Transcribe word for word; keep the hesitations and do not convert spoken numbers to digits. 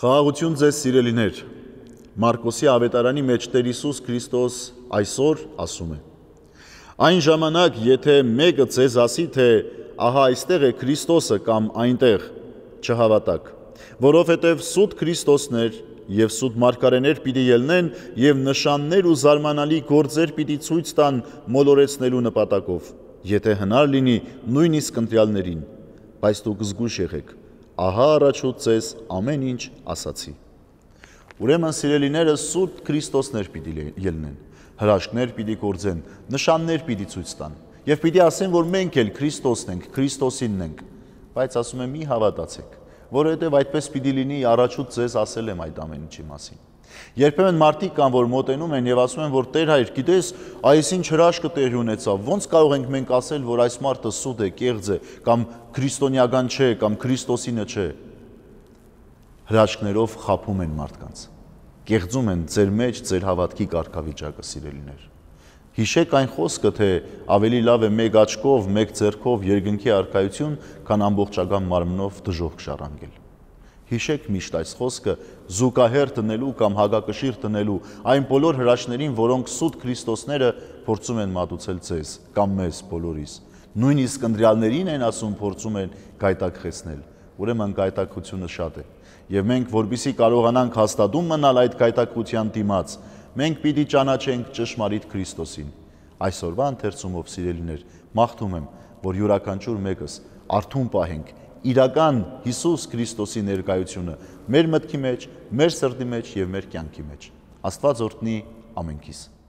Խաղաղություն ձեզ սիրելիներ, Մարկոսի ավետարանի մեջ Տեր Հիսուս Քրիստոս այսօր ասում է. Այն ժամանակ, եթե մեկը ձեզ ասի, թե ահա այստեղ է Քրիստոսը կամ այնտեղ, չհավատաք, որովհետև սուտ Քրիստոսներ և սուտ մարգարեներ պիտի ելնեն և նշաններ ու զարմանալի գործեր պիտի ցույց տան մոլորեցնելու նպատակով, եթե հնար լինի նույնիսկ ընտրյալներին, բայց դուք զգույշ եղեք, ահա առաջուց ձեզ ամեն ինչ ասացի։ Ուրեմն սիրելիները սուրբ Քրիստոսներ պիտի ելնեն, հրաշքներ պիտի գործեն, նշաններ պիտի ցույց տան, և պիտի ասեն, որ մենք էլ Քրիստոսն ենք, Քրիստոսինն ենք, բայց ասում եմ մի հավատացեք, որովհետև այդպես պիտի լինի առաջուց ձեզ ասել եմ այդ ամեն ինչի մասին։ Երբեմն մարդիկ կան, որ մոտենում են և ասում են, որ Տեր Հայր, գիտես, այսինչ հրաշքը տեղի ունեցավ, ոնց կարող ենք մենք ասել, որ այս մարդը սուտ է, կեղծ է, կամ քրիստոնեական չէ, կամ Քրիստոսինը չէ։ Հրաշքներով խաբում են մարդկանց, կեղծում են ձեր մեջ ձեր հավատքի կարգավիճակը, սիրելիներ։ Հիշեք այն խոսքը, թե ավելի լավ է մեկ աչքով, մեկ ձեռքով երկնքի արքայություն, քան ամբողջական մարմնով դժոխք ժառանգել։ Հիշեք միշտ այս խոսքը զուգահեռ տնելու կամ հակակշիռ տնելու այն բոլոր հրաշքներին, որոնք սուտ Քրիստոսները փորձում են մատուցել ձեզ կամ մեզ բոլորիս։ Նույնիսկ ընտրյալներին են ասում, փորձում են գայթակղեցնել։ Ուրեմն գայթակղությունը շատ է։ Եվ մենք, որպեսզի կարողանանք հաստատում մնալ այդ գայթակղության դիմաց, մենք պիտի ճանաչենք ճշմարիտ Քրիստոսին։ Այսօրվա ընթերցումով, սիրելիներ, մաղթում եմ, որ յուրաքանչյուր մեկս արթուն պահենք իրական Հիսուս Քրիստոսի ներկայությունը մեր մտքի մեջ, մեր սրտի մեջ և մեր կյանքի մեջ։ Աստված օրհնի ամենքիս։